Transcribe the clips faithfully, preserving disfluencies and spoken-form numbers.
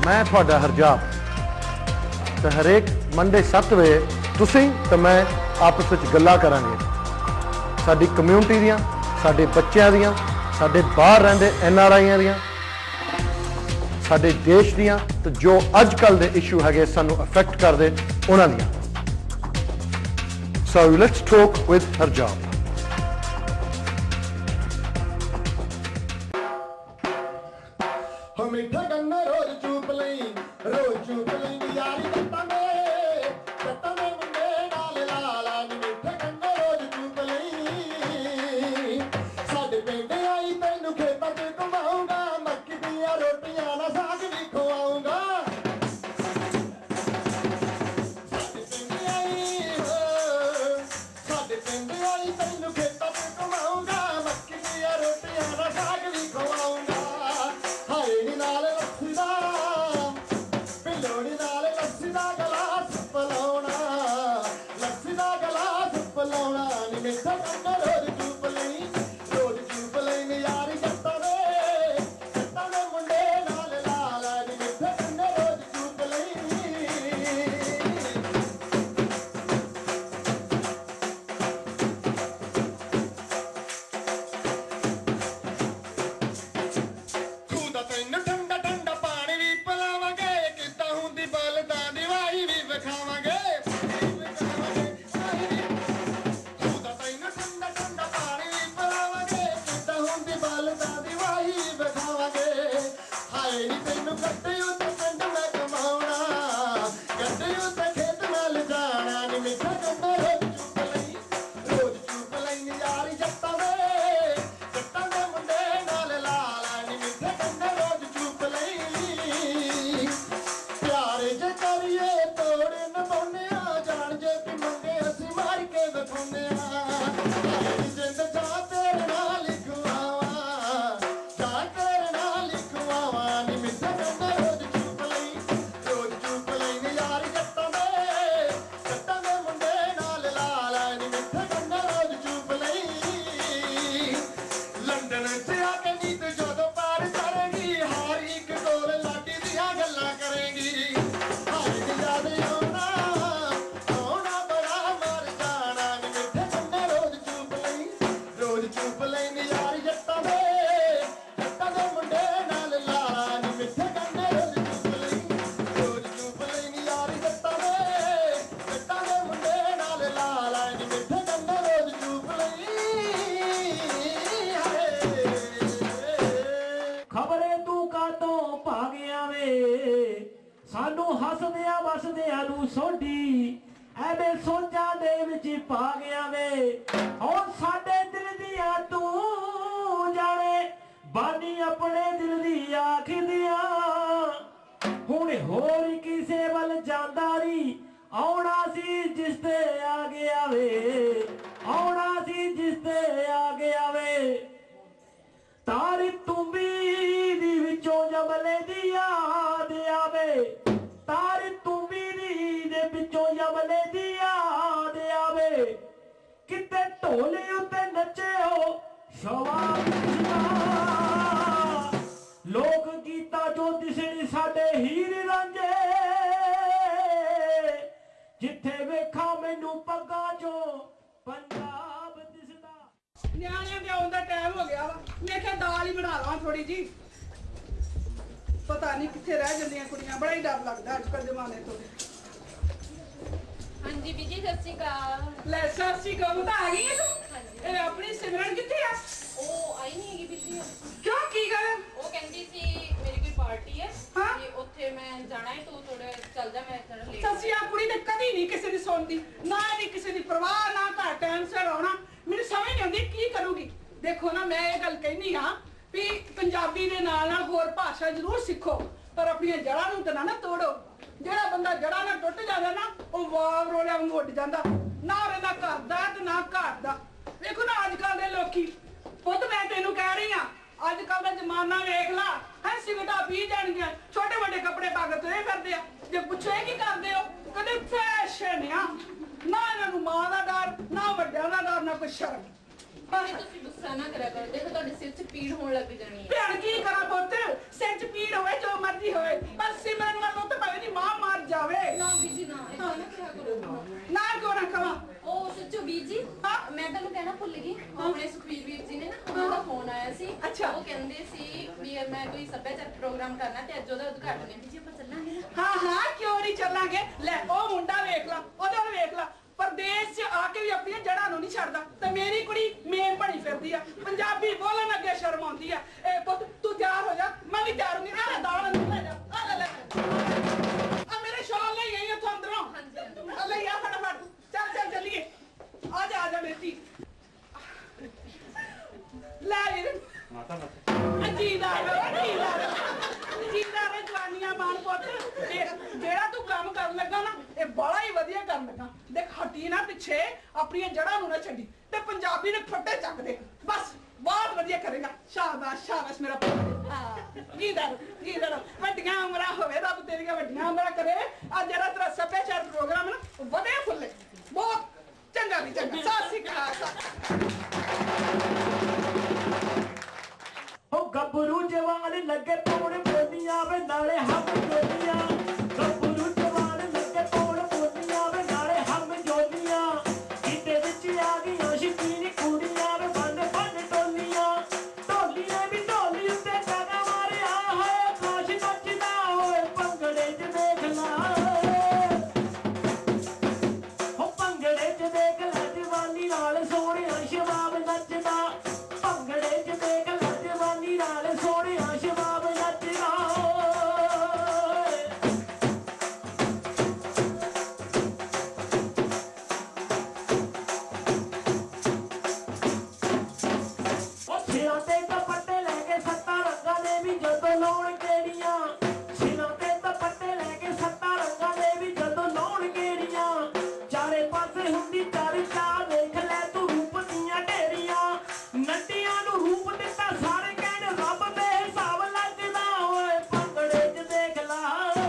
मैं तुहाडा हरजाब तो हरेक मंडे सत्त बजे तुसीं ते मैं आपस में गल्लां करांगे साडी कम्यूनिटी दियां, साडे बच्चों दियां, साडे बाहर रहिंदे एन आर आईआं दियां, साडे देश दियां, तो जो अजकल दे इशू हैगे सानू अफेक्ट करदे उन्हां दियां। So let's talk with Harjab. गुस्सा ना करा करो, देखो सिर च पीड़ होने लग जानी है। भैन की करा पुत, सिर च पीड़ होवे जो मर्जी होवे, पर सिमरन ਕਹਿੰਦੇ ਸੀ ਵੀ ਮੈਂ ਕੋਈ ਸੱਭਿਆਚਾਰਕ ਪ੍ਰੋਗਰਾਮ ਕਰਨਾ ਤੇ ਅੱਜ ਉਹਦਾ ਉਦਘਾਟਨ ਹੈ ਜੀ, ਆਪਾਂ ਚੱਲਾਂਗੇ ਨਾ? हाँ हाँ क्यों नहीं चलांगे। ले ओ मुंडा वेख ला, ओदे वल वेख ला, परदेश च आके भी अपनी जड़ां नूं नहीं छड्डदा ते मेरी कुड़ी मेम बनी फिरदी आ, पंजाबी बोलन अगे शर्म आउंदी आ। ए पुੱਤ तू तैयार हो जा, मैं भी तैयार होंगी। आ दाल नूं ले जा, आ ले ले आ मेरे शॉल ले गई इत्थों अंदरों। हाँ जी, हाँ जी। आ ले आ फटाफट, चल चल चलिए, आ जा आ जा बेटी। ले वीर माता माता जीदा रहो, जीदा रहो, जीदा रहो जवानियां मान पुੱਤ। ਜਿਹੜਾ ਤੂੰ ਕੰਮ ਕਰਨ ਲੱਗਾ ਨਾ ਇਹ ਬੜਾ ਹੀ ਵਧੀਆ ਕਰਨ ਲੱਗਾ। ਦੇਖ ਹਟੀ ਨਾ ਪਿੱਛੇ, ਆਪਣੀਆਂ ਜੜ੍ਹਾਂ ਨੂੰ ਨਾ ਛੱਡੀ ਤੇ ਪੰਜਾਬੀ ਨੇ ਫੱਟੇ ਚੱਕ ਦੇ ਬਸ। ਬਹੁਤ ਵਧੀਆ ਕਰੇਗਾ, ਸ਼ਾਬਾਸ਼ ਸ਼ਾਬਾਸ਼ ਮੇਰਾ ਪੁੱਤ। ਹਾਂ ਜੀਦਾ ਜੀਦਾ ਵੱਡੀਆਂ ਉਮਰਾਂ ਹੋਵੇ, ਰੱਬ ਤੇਰੀਆਂ ਵੱਡੀਆਂ ਉਮਰਾਂ ਕਰੇ। ਆ ਜਿਹੜਾ ਤੇਰਾ ਸੱਭਿਆਚਾਰ ਪ੍ਰੋਗਰਾਮ ਨਾ ਵਧੇ ਫੁੱਲੇ, ਬਹੁਤ ਚੰਗਾ ਵੀ ਚੰਗਾ। ਸਤਿ ਸ਼੍ਰੀ ਅਕਾਲ। हो गबरू जवान लगे पौड़ बोलियां वे नाले हम जोलियां, गबरू जवान लगे पौड़ बोलियां वे नाले हम जोलियां, किते विच आ गईयां शकीन कुड़ियां वे बन बन टोलियां, टोलियां भी टोली उत्ते टागा मारिया होए, खाश नचदा होए भंगड़े च देख ला, हो भंगड़े च देख ला जवानी नाल सोहणिया शबाब नचदा, भंगड़े च देख ला जवानी नाल सोहणिया शबाब नचदा। सिरां ते दुपट्टे लैके सत्तां रंगां दे भी जदों लाउण केड़ियां, सिरां ते दुपट्टे लैके सत्तां रंगां दे भी जदों लाउण केड़ियां, चारे पासे हुंदी चर्चा देख लै तू रूप दियां ढेरियां, नटियां नूं रूप दित्ता सारे कहण रब दे हिसाब लगदा होए, भंगड़े च देख ला,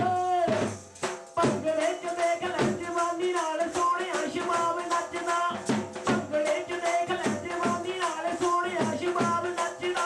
भंगड़े च देख लै जवानी नाल सोहणिया शबाब नचदा, भंगड़े च देख लै जवानी नाल सोहणिया शबाब नचदा।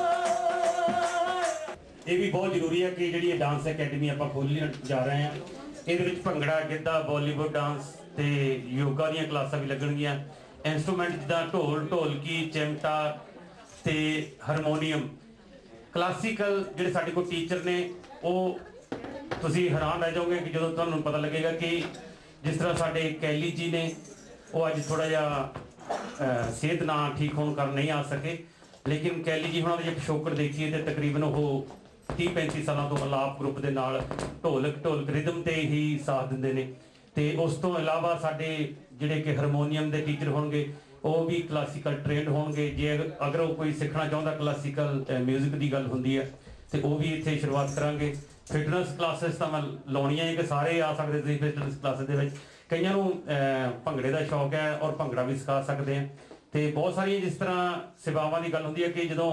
ਇਹ ਵੀ ਬਹੁਤ ਜ਼ਰੂਰੀ ਹੈ ਕਿ ਜਿਹੜੀ ਇਹ ਡਾਂਸ ਅਕੈਡਮੀ ਆਪਾਂ ਖੋਲ੍ਹਣ ਜਾ ਰਹੇ ਹਾਂ, ਇਹਦੇ ਵਿੱਚ ਭੰਗੜਾ, ਗਿੱਧਾ, ਬਾਲੀਵੁੱਡ ਡਾਂਸ ਤੇ ਯੋਗਾ ਦੀਆਂ ਕਲਾਸਾਂ ਵੀ ਲੱਗਣਗੀਆਂ। ਇੰਸਟਰੂਮੈਂਟ ਜਿੱਦਾਂ ਢੋਲ, ਢੋਲਕੀ, ਚਿਮਟਾ ਤੇ ਹਾਰਮੋਨੀਅਮ, ਕਲਾਸੀਕਲ ਜਿਹੜੇ ਸਾਡੇ ਕੋਲ ਟੀਚਰ ਨੇ ਉਹ ਤੁਸੀਂ ਹੈਰਾਨ ਰਹਿ ਜਾਓਗੇ ਕਿ ਜਦੋਂ ਤੁਹਾਨੂੰ ਪਤਾ ਲੱਗੇਗਾ ਕਿ ਜਿਸ ਤਰ੍ਹਾਂ ਸਾਡੇ ਕੈਲੀ ਜੀ ਨੇ ਉਹ ਅੱਜ ਥੋੜਾ ਜਿਹਾ ਅਹ, ਸਿਹਤ ਨਾ ਠੀਕ ਹੋਣ ਕਾਰਨ ਨਹੀਂ ਆ ਸਕੇ, ਲੇਕਿਨ ਕੈਲੀ ਜੀ ਹੁਣਾਂ ਦੇ ਜੇ ਪਿਛੋਕੜ ਦੇਖੀਏ ਤੇ ਤਕਰੀਬਨ ਉਹ ਤੀਹ ਪੈਂਤੀ ਸਾਲਾਂ ਤੋਂ ਅਲਾਪ ਗਰੁੱਪ ਦੇ ਨਾਲ ਢੋਲਕ ਢੋਲਕ ਰਿਦਮ ਤੇ ਹੀ ਸਾਥ ਦਿੰਦੇ ਨੇ। ਤੇ ਉਸ ਤੋਂ ਇਲਾਵਾ ਸਾਡੇ ਜਿਹੜੇ ਕਿ ਹਾਰਮੋਨੀਅਮ ਦੇ ਟੀਚਰ ਹੋਣਗੇ ਉਹ ਵੀ ਕਲਾਸੀਕਲ ਟ੍ਰੇਨਡ ਹੋਣਗੇ। ਜੇ ਅਗਰ ਉਹ ਕੋਈ ਸਿੱਖਣਾ ਚਾਹੁੰਦਾ ਕਲਾਸੀਕਲ ਮਿਊਜ਼ਿਕ ਦੀ ਗੱਲ ਹੁੰਦੀ ਹੈ ਤੇ ਉਹ ਵੀ ਇੱਥੇ ਸ਼ੁਰੂਆਤ ਕਰਾਂਗੇ। ਫਿਟਨੈਸ ਕਲਾਸਿਸ ਤਾਂ ਮੈਂ ਲਾਉਣੀਆਂ ਹੈ ਕਿ ਸਾਰੇ ਆ ਸਕਦੇ ਤੁਸੀਂ ਫਿਟਨੈਸ ਕਲਾਸਿਸ ਦੇ ਵਿੱਚ। ਕਈਆਂ ਨੂੰ ਭੰਗੜੇ ਦਾ ਸ਼ੌਕ ਹੈ ਔਰ ਭੰਗੜਾ ਵੀ ਸਿਖਾ ਸਕਦੇ ਆ। ਤੇ ਬਹੁਤ ਸਾਰੀਆਂ ਜਿਸ ਤਰ੍ਹਾਂ ਸੇਵਾਵਾਂ ਦੀ ਗੱਲ ਹੁੰਦੀ ਹੈ ਕਿ ਜਦੋਂ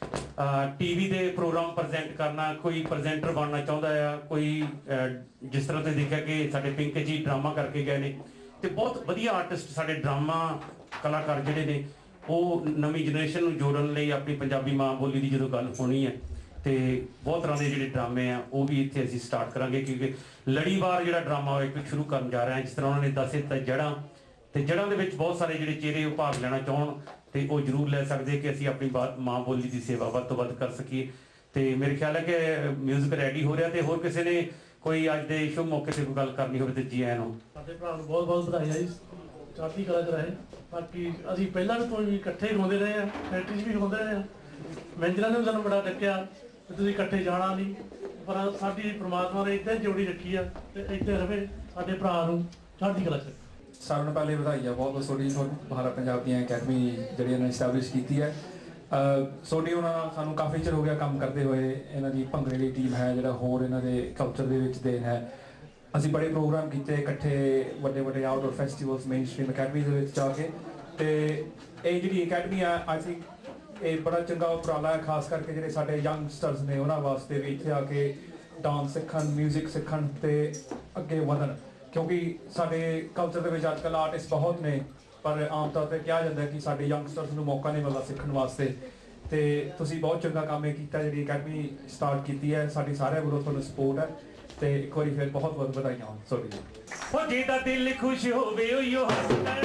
ਟੀਵੀ ਦੇ ਪ੍ਰੋਗਰਾਮ ਪ੍ਰੈਜ਼ੈਂਟ ਕਰਨਾ, ਕੋਈ ਪ੍ਰੈਜ਼ੈਂਟਰ ਬਣਨਾ ਚਾਹੁੰਦਾ ਆ, ਕੋਈ ਜਿਸ ਤਰ੍ਹਾਂ ਤੁਸੀਂ ਦੇਖਿਆ ਕਿ ਸਾਡੇ ਪਿੰਕ ਜੀ ਡਰਾਮਾ ਕਰਕੇ ਗਏ ਨੇ ਤੇ ਬਹੁਤ ਵਧੀਆ ਆਰਟਿਸਟ ਸਾਡੇ ਡਰਾਮਾ ਕਲਾਕਾਰ ਜਿਹੜੇ ਨੇ ਉਹ ਨਵੀਂ ਜਨਰੇਸ਼ਨ ਨੂੰ ਜੋੜਨ ਲਈ ਆਪਣੀ ਪੰਜਾਬੀ ਮਾਂ ਬੋਲੀ ਦੀ ਜਦੋਂ ਗੱਲ ਹੋਣੀ ਹੈ ਤੇ ਬਹੁਤ ਤਰ੍ਹਾਂ ਦੇ ਜਿਹੜੇ ਡਰਾਮੇ ਆ ਉਹ ਵੀ ਇੱਥੇ ਅਸੀਂ ਸਟਾਰਟ ਕਰਾਂਗੇ, ਕਿਉਂਕਿ ਲੜੀਵਾਰ ਜਿਹੜਾ ਡਰਾਮਾ ਇੱਕ ਸ਼ੁਰੂ ਕਰਨ ਜਾ ਰਹੇ ਹਾਂ। ਜਿਸ ਤਰ੍ਹਾਂ ਉਹਨਾਂ ਨੇ ਦੱਸੇ ਤਾਂ ਜੜ੍ਹਾਂ ਤੇ ਜੜ੍ਹਾਂ ਦੇ ਵਿੱਚ ਬਹੁਤ ਸਾਰੇ ਜਿਹੜੇ ਚਿਹਰੇ ਉਹ ਭਾਗ ਲੈਣਾ ਚਾਹਣ ਤੇ ਉਹ ਜ਼ਰੂਰ ਲੈ ਸਕਦੇ ਕਿ ਅਸੀਂ ਆਪਣੀ ਮਾਂ ਬੋਲੀ ਦੀ ਸੇਵਾ ਵੱਧ ਤੋਂ ਵੱਧ ਕਰ ਸਕੀਏ। ਤੇ ਮੇਰੇ ਖਿਆਲ ਹੈ ਕਿ ਮਿਊਜ਼ਿਕ ਰੈਡੀ ਹੋ ਰਿਹਾ ਤੇ ਹੋਰ ਕਿਸੇ ਨੇ ਕੋਈ ਅੱਜ ਦੇ ਸ਼ੁਭ ਮੌਕੇ ਤੇ ਕੋਈ ਗੱਲ ਕਰਨੀ ਹੋਵੇ ਤੇ ਜੀ ਆਇਆਂ ਨੂੰ। ਸਾਡੇ ਭਰਾ ਨੂੰ ਬਹੁਤ ਬਹੁਤ ਵਧਾਈਆਂ ਜੀ, ਚੜ੍ਹਦੀ ਕਲਾ ਚ ਰਹੇ। ਬਾਕੀ ਅਸੀਂ ਪਹਿਲਾਂ ਵੀ ਕੋਈ ਇਕੱਠੇ ਹੀ ਹੁੰਦੇ ਰਹੇ ਆ, ਫੈਕਟਰੀ 'ਚ ਵੀ ਹੁੰਦੇ ਰਹੇ ਆ। ਮੈਨੇਜਰਾਂ ਨੇ ਸਾਨੂੰ ਬੜਾ ਡੱਕਿਆ ਕਿ ਤੁਸੀਂ ਇਕੱਠੇ ਜਾਣਾ ਨਹੀਂ, ਪਰ ਸਾਡੀ ਪ੍ਰਮਾਤਮਾ ਨੇ ਇੱਦਾਂ ਜੋੜੀ ਰੱਖੀ ਆ ਤੇ ਇੱਥੇ ਰਵੇ ਸਾਡੇ ਭਰਾ ਨੂੰ ਚੜ੍ਹਦੀ ਕਲਾ ਚ। ਸਾਰਿਆਂ ਨੂੰ ਪਹਿਲੇ ਵਧਾਈਆਂ ਬਹੁਤ ਬਹੁਤ ਤੁਹਾਡੀ ਤੁਹਾਨੂੰ ਭਾਰਤ ਪੰਜਾਬ ਦੀਆਂ ਅਕੈਡਮੀ ਜਿਹੜੀ ਇਹਨਾਂ ਨੇ ਸਟੈਬਲਿਸ਼ ਕੀਤੀ ਹੈ। ਸੋਡੀ ਉਹਨਾਂ ਨਾਲ ਸਾਨੂੰ ਕਾਫੀ ਚਿਰ ਹੋ ਗਿਆ ਕੰਮ ਕਰਦੇ ਹੋਏ। ਇਹਨਾਂ ਦੀ ਭੰਗੜੇ ਦੀ ਟੀਮ ਹੈ ਜਿਹੜਾ ਹੋਰ ਇਹਨਾਂ ਦੇ ਕਲਚਰ ਦੇ ਵਿੱਚ ਦੇਣ ਹੈ। ਅਸੀਂ ਬੜੇ ਪ੍ਰੋਗਰਾਮ ਕੀਤੇ ਇਕੱਠੇ, ਵੱਡੇ ਵੱਡੇ outdoor festivals mainstream academy ਦੇ ਵਿੱਚ ਜਾ ਕੇ। ਤੇ ਇਹ ਜਿਹੜੀ ਅਕੈਡਮੀ ਆ ਆਈ ਥਿੰਕ ਇਹ ਬੜਾ ਚੰਗਾ ਉਪਰਾਲਾ ਹੈ, ਖਾਸ ਕਰਕੇ ਜਿਹੜੇ ਸਾਡੇ ਯੰਗਸਟਰਸ ਨੇ ਉਹਨਾਂ ਵਾਸਤੇ ਵੀ ਇੱਥੇ ਆ ਕੇ ਡਾਂਸ ਸਿੱਖਣ, ਮਿਊਜ਼ਿਕ ਸਿੱਖਣ ਤੇ ਅੱਗੇ ਵਧਣ। ਕਿਉਂਕਿ ਸਾਡੇ ਕਲਚਰ ਦੇ ਵਿੱਚ ਅੱਜ ਕੱਲ੍ਹ ਆਰਟਿਸਟ ਬਹੁਤ ਨੇ ਪਰ ਆਮ ਤੌਰ 'ਤੇ ਕਿਹਾ ਜਾਂਦਾ ਕਿ ਸਾਡੇ ਯੰਗਸਟਰਸ ਨੂੰ ਮੌਕਾ ਨਹੀਂ ਮਿਲਦਾ ਸਿੱਖਣ ਵਾਸਤੇ। ਤੇ ਤੁਸੀਂ ਬਹੁਤ ਚੰਗਾ ਕੰਮ ਇਹ ਕੀਤਾ, ਜਿਹੜੀ ਅਕੈਡਮੀ ਸਟਾਰਟ ਕੀਤੀ ਹੈ। ਸਾਡੀ ਸਾਰਿਆਂ ਵੱਲੋਂ ਤੁਹਾਨੂੰ ਸਪੋਰਟ ਹੈ ਤੇ ਇੱਕ ਵਾਰੀ ਫਿਰ ਬਹੁਤ ਬਹੁਤ ਵਧਾਈਆਂ ਹੋਣ ਤੁਹਾਡੀ। ਉਹ ਜਿਹਦਾ ਦਿਲ ਖੁਸ਼ ਹੋਵੇ ਉਹੀਓ ਹੱਸਦਾ,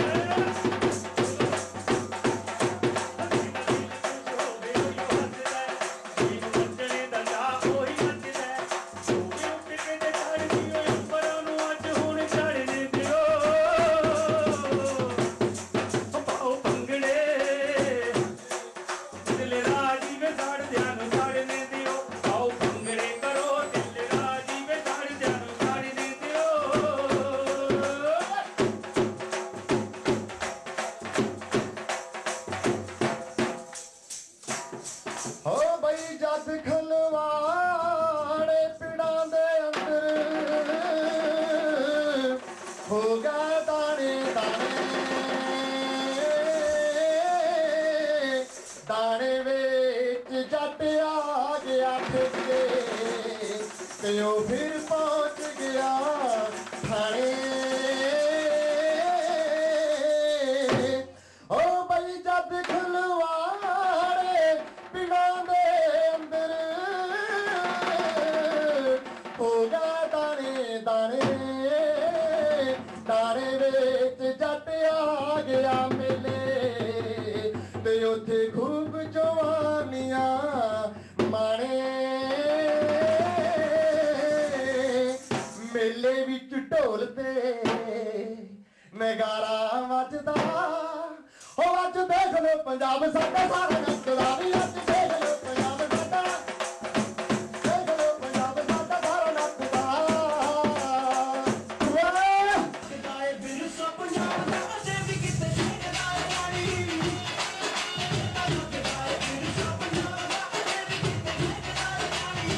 के ते ओ फिर पहुंच गया थाने ओ बई जद खलवाड़े पिंडां दे अंदर हो गया दाने दाने दाने विच जट आ गया मेले ते उत्थे खूब जवानियां माणे मेले विच ढोल ते नगारा वजदा ओ अज देख लो पंजाब साडा सारा नचदा वी अज देख लो पंजाब साडा देख लो पंजाब साडा सारा नचदा वाह जाए बिरसा पंजाब दा अजे भी किते छेड़दा है पानी जाए बिरसा पंजाब दा अजे भी किते छेड़दा है पानी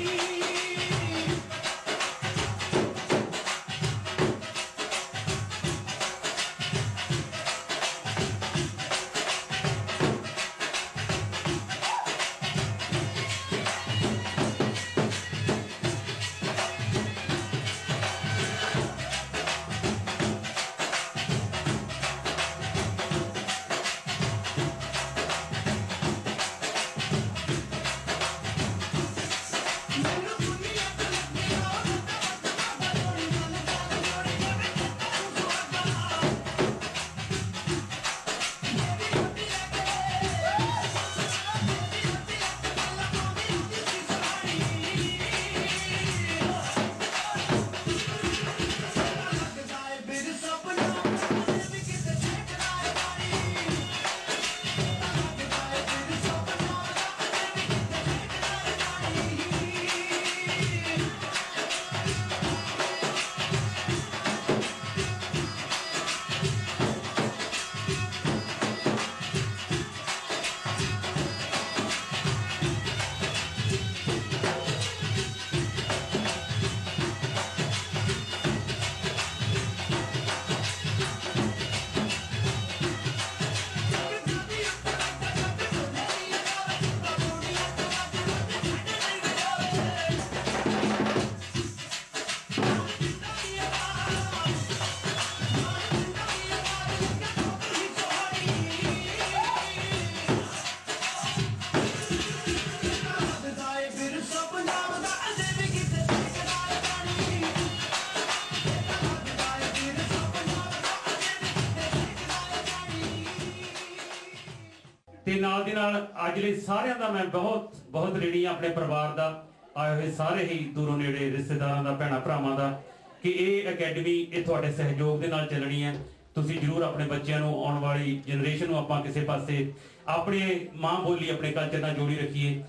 ਤੇ ਨਾਲ ਦੇ ਨਾਲ ਅੱਜ ਲਈ ਸਾਰਿਆਂ ਦਾ ਮੈਂ ਬਹੁਤ ਬਹੁਤ ਰੇੜੀ ਆਪਣੇ ਪਰਿਵਾਰ ਦਾ ਆਏ ਹੋਏ ਸਾਰੇ ਹੀ ਦੂਰੋਂ ਨੇੜੇ ਰਿਸ਼ਤੇਦਾਰਾਂ ਦਾ ਭੈਣਾਂ ਭਰਾਵਾਂ ਦਾ ਕਿ ਇਹ ਅਕੈਡਮੀ ਇਹ ਤੁਹਾਡੇ ਸਹਿਯੋਗ ਦੇ ਨਾਲ ਚੱਲਣੀ ਹੈ। ਤੁਸੀਂ ਜਰੂਰ ਆਪਣੇ ਬੱਚਿਆਂ ਨੂੰ ਆਉਣ ਵਾਲੀ ਜਨਰੇਸ਼ਨ ਨੂੰ ਆਪਾਂ ਕਿਸੇ ਪਾਸੇ ਆਪਣੇ ਮਾਂ ਬੋਲੀ ਆਪਣੇ ਕਲਚਰ ਨਾਲ ਜੋੜੀ ਰੱਖੀਏ।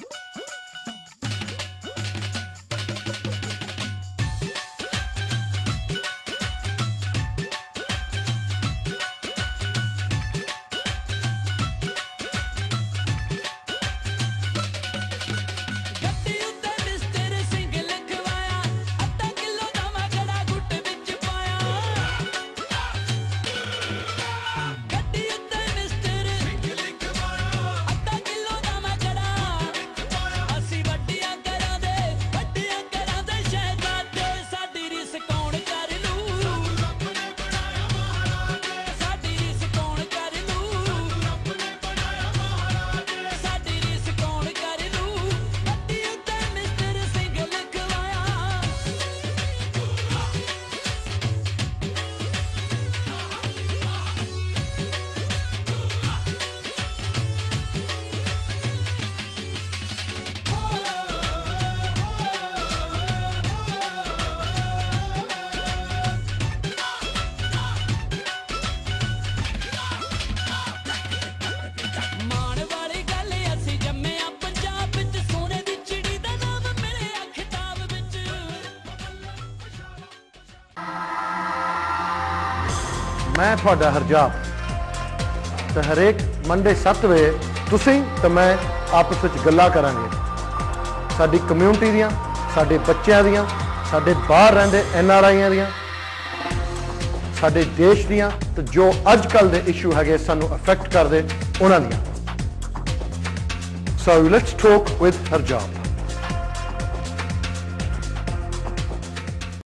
मैं ਤੁਹਾਡਾ ਹਰਜਾਬ ਤੇ ਹਰੇਕ ਮੰਡੇ ਸੱਤ ਵਜੇ ਤੁਸੀਂ ਤੇ ਮੈਂ ਆਪਸ ਵਿੱਚ ਗੱਲਾਂ ਕਰਾਂਗੇ ਸਾਡੀ ਕਮਿਊਨਿਟੀ ਦੀਆਂ ਸਾਡੇ ਬੱਚਿਆਂ ਦੀਆਂ ਸਾਡੇ ਬਾਹਰ ਰਹਿੰਦੇ ਐਨ ਆਰ ਆਈਆਂ ਦੀਆਂ ਸਾਡੇ ਦੇਸ਼ ਦੀਆਂ ਤੇ ਜੋ ਅੱਜ ਕੱਲ ਦੇ ਇਸ਼ੂ ਹੈਗੇ ਸਾਨੂੰ ਅਫੈਕਟ ਕਰਦੇ ਉਹਨਾਂ ਦੀਆਂ। So let's talk with ਹਰਜਾਬ।